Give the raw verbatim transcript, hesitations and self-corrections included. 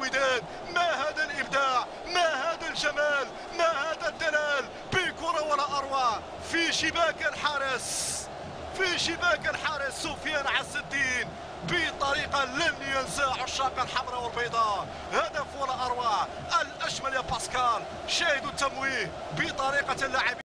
الوداد. ما هذا الابداع، ما هذا الجمال، ما هذا الدلال، بكره ولا اروع في شباك الحارس، في شباك الحارس سفيان عز الدين بطريقه لن ينسى عشاق الحمراء والبيضاء. هدف ولا اروع، الاجمل يا باسكال، شاهدوا التمويه بطريقه اللاعب.